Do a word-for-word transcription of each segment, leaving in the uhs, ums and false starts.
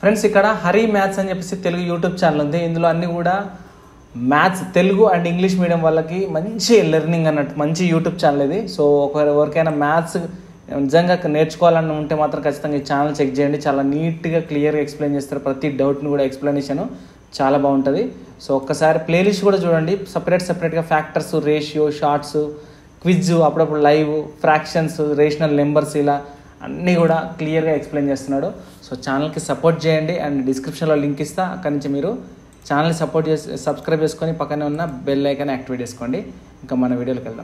Friends ఇక్కడ Hari maths అని చెప్పేసి తెలుగు యూట్యూబ్ ఛానల్ ఉంది. ఇందులో అన్ని కూడా maths Telugu and English medium వాళ్ళకి మంచి లెర్నింగ్ అన్నట్టు మంచి యూట్యూబ్ ఛానల్ ఇది. సో ఒకరు ఎవరికైనా మ్యాథ్స్ నిజంగా నేర్చుకోవాలని ఉంటే మాత్రం ఖచ్చితంగా ఈ ఛానల్ చెక్ చేయండి. చాలా నీట్గా క్లియర్గా ఎక్స్ప్లెయిన్ చేస్తారు. ప్రతి డౌట్ని కూడా ఎక్స్ప్లెనేషన్ చాలా బాగుంటుంది. సో ఒక్కసారి ప్లేలిస్ట్ కూడా చూడండి. సపరేట్ సపరేట్గా ఫ్యాక్టర్స్, రేషియో, షార్ట్స్, క్విజ్, అప్పుడప్పుడు లైవ్, ఫ్రాక్షన్స్, రేషనల్ నెంబర్స్ ఇలా అన్నీ కూడా క్లియర్గా ఎక్స్ప్లెయిన్ చేస్తున్నాడు. సో ఛానల్కి సపోర్ట్ చేయండి అండ్ డిస్క్రిప్షన్లో లింక్ ఇస్తా. అక్కడి నుంచి మీరు ఛానల్ని సపోర్ట్ చేసి సబ్స్క్రైబ్ చేసుకొని పక్కనే ఉన్న బెల్ ఐకాన్ యాక్టివేట్ చేసుకోండి. ఇంకా మన వీడియోలోకి వెళ్దాం.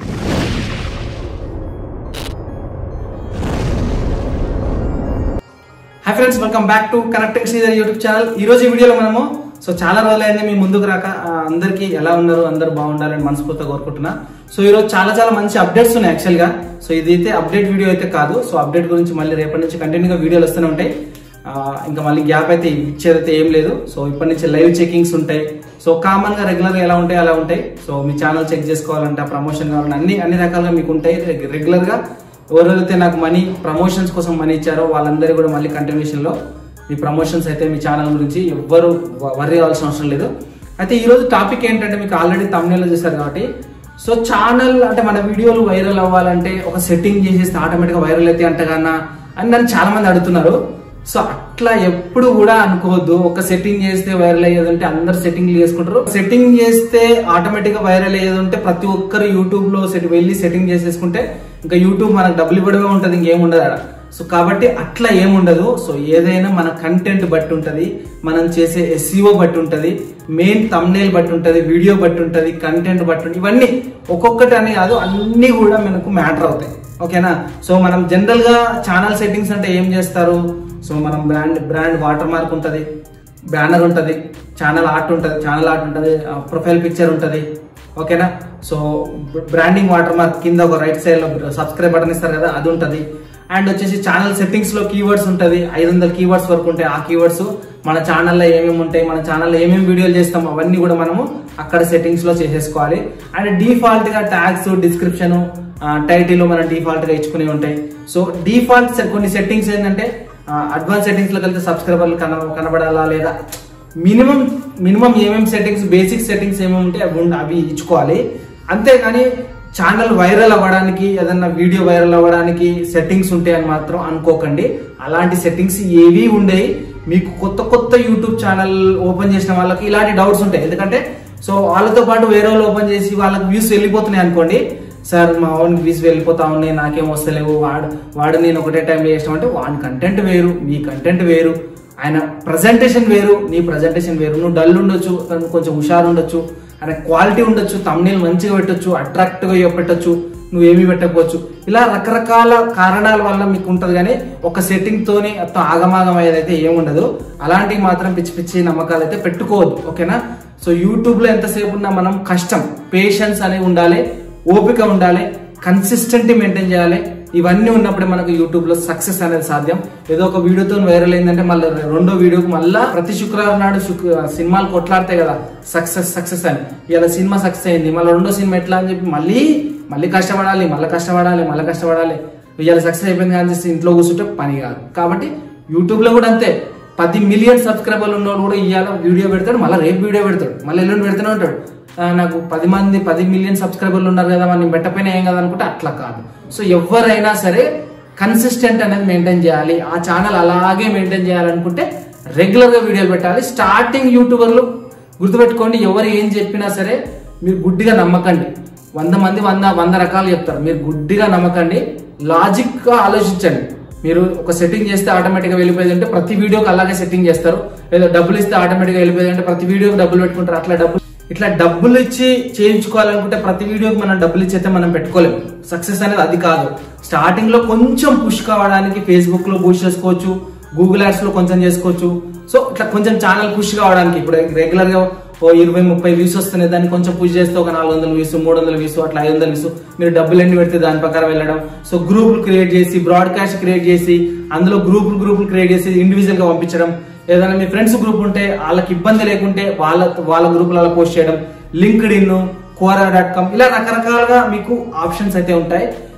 Hi friends, welcome back to connecting Sridhar YouTube channel. ఈ రోజు ఈ వీడియోలో మనము సో చాలా రోజులైంది మీ ముందుకు రాక. అందరికీ ఎలా ఉన్నారు? అందరు బాగుండాలని మనస్ఫూర్తిగా కోరుకుంటున్నా. సో ఈరోజు చాలా చాలా మంచి అప్డేట్స్ ఉన్నాయి యాక్చువల్గా. సో ఇదైతే అప్డేట్ వీడియో అయితే కాదు. సో అప్డేట్ గురించి మళ్ళీ రేపటి నుంచి కంటిన్యూగా వీడియోలు వస్తూనే ఉంటాయి. ఇంకా మళ్ళీ గ్యాప్ అయితే ఇచ్చేదైతే ఏం లేదు. సో ఇప్పటి నుంచి లైవ్ చెకింగ్స్ ఉంటాయి. సో కామన్గా రెగ్యులర్గా ఎలా ఉంటాయి అలా ఉంటాయి. సో మీ ఛానల్ చెక్ చేసుకోవాలంటే, ప్రమోషన్ కావాలంటే అన్ని అన్ని రకాలుగా మీకు ఉంటాయి. రెగ్యులర్గా ఎవరైతే నాకు మనీ ప్రమోషన్స్ కోసం మనీ ఇచ్చారో వాళ్ళందరూ కూడా మళ్ళీ కంటిన్యూషన్లో మీ ప్రమోషన్స్ అయితే మీ ఛానల్ గురించి ఎవ్వరు వర్రీ అవ్వాల్సిన అవసరం లేదు. అయితే ఈరోజు టాపిక్ ఏంటంటే మీకు ఆల్రెడీ తమ్నేల్లో చూసారు కాబట్టి, సో ఛానల్ అంటే మన వీడియోలు వైరల్ అవ్వాలంటే ఒక సెట్టింగ్ చేసేస్తే ఆటోమేటిక్గా వైరల్ అయితే అంటగానా అని నన్ను చాలా మంది అడుగుతున్నారు. సో అట్లా ఎప్పుడు కూడా అనుకోవద్దు. ఒక సెట్టింగ్ చేస్తే వైరల్ అయ్యేది అంటే అందరు సెట్టింగ్ చేసుకుంటారు. సెట్టింగ్ చేస్తే ఆటోమేటిక్ గా వైరల్ అయ్యేది ఉంటే ప్రతి ఒక్కరు యూట్యూబ్ లో సెట్ వెళ్ళి సెట్టింగ్ చేసేసుకుంటే ఇంకా యూట్యూబ్ మనకు డబ్బులు ఇవ్వడమే ఉంటుంది, ఇంకేముండదు అక్కడ. సో కాబట్టి అట్లా ఏముండదు. సో ఏదైనా మన కంటెంట్ బట్టి ఉంటది, మనం చేసే ఎస్ఈఓ బట్టి ఉంటది, మెయిన్ థంబ్నెయిల్ బట్టి ఉంటది, వీడియో బట్టి ఉంటది, కంటెంట్ బట్టి ఉంటుంది. ఇవన్నీ ఒక్కొక్కటి అని కాదు, అన్ని కూడా మనకు మ్యాటర్ అవుతాయి. ఓకేనా? సో మనం జనరల్ గా ఛానల్ సెట్టింగ్స్ అంటే ఏం చేస్తారు? సో మనం బ్రాండ్ బ్రాండ్ వాటర్ మార్క్ ఉంటుంది, బ్యానర్ ఉంటుంది, ఛానల్ ఆర్ట్ ఉంటుంది, ఛానల్ ఆర్ట్ ఉంటుంది, ప్రొఫైల్ పిక్చర్ ఉంటుంది. ఓకేనా? సో బ్రాండింగ్ వాటర్ మార్క్ కింద ఒక రైట్ సైడ్ లో సబ్స్క్రైబ్ బటన్ ఇస్తారు కదా, అది ఉంటుంది. అండ్ వచ్చేసి ఛానల్ సెట్టింగ్స్ లో కీవర్డ్స్ ఉంటుంది, ఐదు వందల కీవర్డ్స్ వరకు ఉంటాయి. ఆ కీవర్డ్స్ మన ఛానల్లో ఏమేమి ఉంటాయి, మన ఛానల్లో ఏమేమి వీడియోలు చేస్తాం అవన్నీ కూడా మనము అక్కడ సెట్టింగ్స్ లో చేసేసుకోవాలి. అండ్ డిఫాల్ట్ గా ట్యాగ్స్, డిస్క్రిప్షన్, టైటిల్ మనం డిఫాల్ట్ గా ఇచ్చుకునే ఉంటాయి. సో డిఫాల్ట్ కొన్ని సెట్టింగ్స్ ఏంటంటే అడ్వాన్స్ సెట్టింగ్స్ లోకి వెళ్తే సబ్స్క్రైబర్లు కన కనబడాలా లేదా, మినిమం మినిమం ఏమేమి సెట్టింగ్స్, బేసిక్ సెట్టింగ్స్ ఏమేమి ఉంటే అవి అవి ఇచ్చుకోవాలి. అంతేగాని ఛానల్ వైరల్ అవ్వడానికి, ఏదన్నా వీడియో వైరల్ అవ్వడానికి సెట్టింగ్స్ ఉంటాయని మాత్రం అనుకోకండి. అలాంటి సెట్టింగ్స్ ఏవి ఉండేవి. మీకు కొత్త కొత్త యూట్యూబ్ ఛానల్ ఓపెన్ చేసిన వాళ్ళకి ఇలాంటి డౌట్స్ ఉంటాయి. ఎందుకంటే సో వాళ్ళతో పాటు వేరే వాళ్ళు ఓపెన్ చేసి వాళ్ళకి వ్యూస్ వెళ్ళిపోతున్నాయి అనుకోండి. సార్ మా ఓన్ వ్యూస్ వెళ్ళిపోతా ఉన్నాయి, నాకేం వస్తలేవు, వాడు వాడు నేను ఒకటే టైంలో చేస్తాం అంటే వాడి కంటెంట్ వేరు, మీ కంటెంట్ వేరు, ఆయన ప్రజెంటేషన్ వేరు, నీ ప్రజెంటేషన్ వేరు. నువ్వు డల్ ఉండొచ్చు, కొంచెం హుషారు ఉండొచ్చు, ఆయన క్వాలిటీ ఉండొచ్చు, థంబ్నెయిల్ మంచిగా పెట్టొచ్చు, అట్రాక్టివ్ గా పెట్టొచ్చు, నువ్వేమీ పెట్టకపోవచ్చు. ఇలా రకరకాల కారణాల వల్ల మీకు ఉంటది. కానీ ఒక సెట్టింగ్ తోని ఆగమాగం అయ్యేదైతే ఏముండదు. అలాంటివి మాత్రం పిచ్చి పిచ్చి నమ్మకాలు అయితే పెట్టుకోవద్దు. ఓకేనా? సో యూట్యూబ్ లో ఎంతసేపు ఉన్నా మనం కష్టం, పేషెన్స్ అనేది ఉండాలి, ఓపిక ఉండాలి, కన్సిస్టెంట్ మెయింటైన్ చేయాలి. ఇవన్నీ ఉన్నప్పుడే మనకు యూట్యూబ్ లో సక్సెస్ అనేది సాధ్యం. ఏదో ఒక వీడియోతో వైరల్ అయిందంటే మళ్ళీ రెండో వీడియోకి మళ్ళీ ప్రతి శుక్రవారం నాడు సినిమాలు కొట్లాడతాయి కదా, సక్సెస్ సక్సెస్ అని. ఇలా సినిమా సక్సెస్ అయింది, మళ్ళీ రెండో సినిమా ఎట్లా అని చెప్పి మళ్ళీ మళ్ళీ కష్టపడాలి, మళ్ళీ కష్టపడాలి, మళ్ళీ కష్టపడాలి. ఇవాళ సక్సెస్ అయిపోయింది కానీ చేసి ఇంట్లో కూర్చుంటే పని కాదు. కాబట్టి యూట్యూబ్ లో కూడా అంతే. పది మిలియన్ సబ్స్క్రైబర్లు ఉన్నవాడు కూడా ఇవాళ వీడియో పెడతాడు, మళ్ళీ రేపు వీడియో పెడతాడు, మళ్ళీ ఎల్లుండి పెడుతూనే ఉంటాడు. నాకు పది మంది పది మిలియన్ సబ్స్క్రైబర్లు ఉన్నారు కదా, మనం పెట్టపోయినా ఏం కదా అనుకుంటే అట్లా కాదు. సో ఎవరైనా సరే కన్సిస్టెంట్ అనేది మెయింటైన్ చేయాలి. ఆ ఛానల్ అలాగే మెయింటైన్ చేయాలనుకుంటే రెగ్యులర్ గా వీడియోలు పెట్టాలి. స్టార్టింగ్ యూట్యూబర్లు గుర్తుపెట్టుకోండి, ఎవరు ఏం చెప్పినా సరే మీరు గుడ్డిగా నమ్మకండి. వంద మంది వంద వంద రకాలు చెప్తారు, మీరు గుడ్డిగా నమ్మకండి. లాజిక్ గా ఆలోచించండి. మీరు ఒక సెట్టింగ్ చేస్తే ఆటోమేటిక్ గా వెళ్ళిపోయేది అంటే ప్రతి వీడియోకి అలాగే సెట్టింగ్ చేస్తారు. ఏదో డబ్బులు ఇస్తే ఆటోమేటిక్ గా వెళ్ళిపోయేది అంటే ప్రతి వీడియోకి డబ్బులు పెట్టుకుంటారు. అట్లా డబ్బులు ఇట్లా డబ్బులు ఇచ్చి చేయించుకోవాలనుకుంటే ప్రతి వీడియోకి మనం డబ్బులు ఇచ్చి అయితే మనం పెట్టుకోలేము. సక్సెస్ అనేది అది కాదు. స్టార్టింగ్ లో కొంచెం పుష్ కావడానికి ఫేస్బుక్ లో పుష్ చేసుకోవచ్చు, గూగుల్ యాడ్స్ లో కొంచెం చేసుకోవచ్చు. సో ఇట్లా కొంచెం ఛానల్ పుష్ కావడానికి ఇప్పుడు రెగ్యులర్ గా ఓ ఇరవై ముప్పై వ్యూస్ వస్తున్నాయి, దాన్ని కొంచెం పుష్ చేస్తే ఒక నాలుగు వందల వ్యూస్, మూడు వందల వ్యూస్, అట్లా ఐదు వందల వ్యూస్, మీరు డబ్బులు ఎన్ని పెడితే దాని ప్రకారం వెళ్ళడం. సో గ్రూపులు క్రియేట్ చేసి, బ్రాడ్కాస్ట్ క్రియేట్ చేసి, అందులో గ్రూపులు గ్రూపులు క్రియేట్ చేసి ఇండివిజువల్ గా పంపించడం. ఏదైనా మీ ఫ్రెండ్స్ గ్రూప్ ఉంటే వాళ్ళకి ఇబ్బంది లేకుంటే వాళ్ళ వాళ్ళ గ్రూపులలో పోస్ట్ చేయడం. LinkedIn, Quora dot com ఇలా రకరకాలుగా మీకు ఆప్షన్స్ అయితే ఉంటాయి.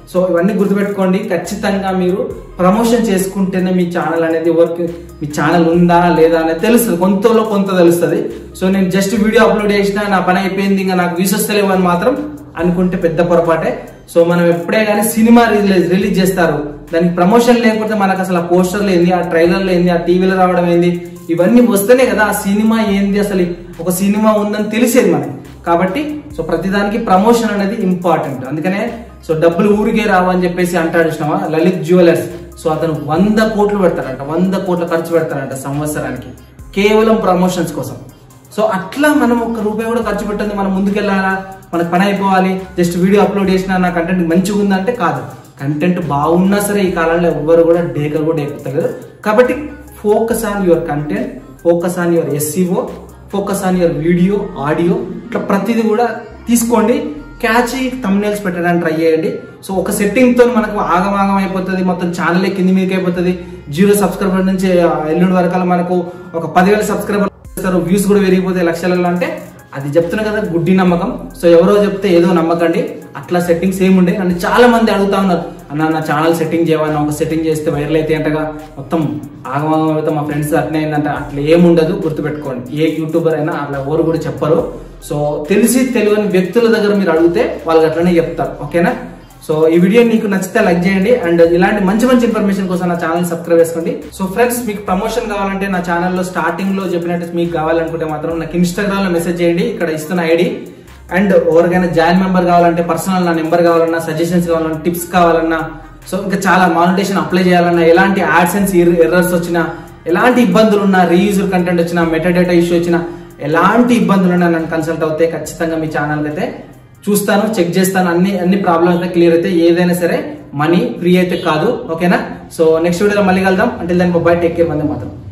సో ఇవన్నీ గుర్తుపెట్టుకోండి. ఖచ్చితంగా మీరు ప్రమోషన్ చేసుకుంటేనే మీ ఛానల్ అనేది వర్క్, మీ ఛానల్ ఉందా లేదా అనేది తెలుస్తుంది, కొంతలో కొంత తెలుస్తుంది. సో నేను జస్ట్ వీడియో అప్లోడ్ చేసినా నా పని అయిపోయింది, ఇంకా నాకు వ్యూస్ వస్తలేవు అని మాత్రం అనుకుంటే పెద్ద పొరపాటే. సో మనం ఎప్పుడే కానీ సినిమా రిలీజ్ రిలీజ్ చేస్తారు, దానికి ప్రమోషన్ లేకపోతే మనకు అసలు ఆ పోస్టర్లు ఏంది, ఆ ట్రైలర్లు ఏంది, ఆ టీవీలో రావడం ఏంది, ఇవన్నీ వస్తేనే కదా ఆ సినిమా ఏంది, అసలు ఒక సినిమా ఉందని తెలిసేది మనకి. కాబట్టి సో ప్రతిదానికి ప్రమోషన్ అనేది ఇంపార్టెంట్. అందుకనే సో డబ్బులు ఊరికే రావని చెప్పేసి అంటాడు చూసినావా లలిత్ జ్యువెలర్స్. సో అతను వంద కోట్లు పెడతాడంట, వంద కోట్ల ఖర్చు పెడతాడంట సంవత్సరానికి కేవలం ప్రమోషన్స్ కోసం. సో అట్లా మనం ఒక్క రూపాయి కూడా ఖర్చు పెట్టండి, మనం ముందుకెళ్ళాలా, మనకు పని అయిపోవాలి, జస్ట్ వీడియో అప్లోడ్ చేసినా నా కంటెంట్ మంచిగా ఉందంటే కాదు. కంటెంట్ బాగున్నా సరే ఈ కాలంలో ఎవ్వరు కూడా డేక కూడా ఎక్కుతలేదు. కాబట్టి focus on your content, focus on your SEO, focus on your video, audio, ఇట్లా ప్రతిదీ కూడా తీసుకోండి. క్యాచీ థంబ్నెయిల్స్ పెట్టడానికి ట్రై చేయండి. సో ఒక సెట్టింగ్ తో మనకు ఆగమాగం అయిపోతుంది, మొత్తం ఛానల్ కింది మీదకి అయిపోతుంది. జీరో సబ్స్క్రైబర్ నుంచి ఎల్లుండి వరకు మనకు ఒక పదివేల సబ్స్క్రైబర్ చేస్తారు, వ్యూస్ కూడా పెరిగిపోతాయి లక్షలలో. అంటే అది చెప్తున్నా కదా గుడ్డి నమ్మకం. సో ఎవరో చెప్తే ఏదో నమ్మకండి, అట్లా సెట్టింగ్స్ ఏముండే అని చాలా మంది అడుగుతా ఉన్నారు. అన్న నా ఛానల్ సెట్టింగ్ చేయవన్నా, ఒక సెట్టింగ్ చేస్తే వైరల్ అయితే అంటగా మొత్తం ఆగమాగం అయితే మా ఫ్రెండ్స్ అట్నే అయిందంట. అట్లా ఏముండదు, గుర్తుపెట్టుకోండి. ఏ యూట్యూబర్ అయినా అట్లా ఎవరు కూడా చెప్పరు. సో తెలిసి తెలియని వ్యక్తుల దగ్గర మీరు అడిగితే వాళ్ళు అట్లనే చెప్తారు. ఓకేనా? సో ఈ వీడియో మీకు నచ్చితే లైక్ చేయండి, అండ్ ఇలాంటి మంచి మంచి ఇన్ఫర్మేషన్ కోసం నా ఛానల్ సబ్స్క్రైబ్ చేసుకోండి. సో ఫ్రెండ్స్, మీకు ప్రమోషన్ కావాలంటే నా ఛానల్లో స్టార్టింగ్ లో చెప్పినట్టు మీకు కావాలనుకుంటే మాత్రం నాకు ఇన్స్టాగ్రామ్ లో మెసేజ్ చేయండి, ఇక్కడ ఇస్తున్న ఐడి. అండ్ ఎవరికైనా జాయిన్ మెంబర్ కావాలంటే, పర్సనల్ నా నెంబర్ కావాలన్నా, సజెషన్స్ కావాలన్నా, టిప్స్ కావాలన్నా, సో ఇంకా చాలా మానిటేషన్ అప్లై చేయాలన్నా, ఎలాంటి యాడ్సెన్స్ ఎర్రర్స్ వచ్చినా, ఎలాంటి ఇబ్బందులు ఉన్నా, రీయూజర్ కంటెంట్ వచ్చినా, మెటాడేటా ఇష్యూ వచ్చినా, ఎలాంటి ఇబ్బందులు ఉన్నా నన్ను కన్సల్ట్ అవుతే ఖచ్చితంగా మీ ఛానల్ అయితే చూస్తాను, చెక్ చేస్తాను. అన్ని అన్ని ప్రాబ్లమ్స్ అయితే క్లియర్ అయితే, ఏదైనా సరే మనీ ఫ్రీ అయితే కాదు. ఓకేనా? సో నెక్స్ట్ వీడియోలో మళ్ళీ కలుద్దాం. అంటే దాని బై, టేక్ కేర్, మంది మాత్రం.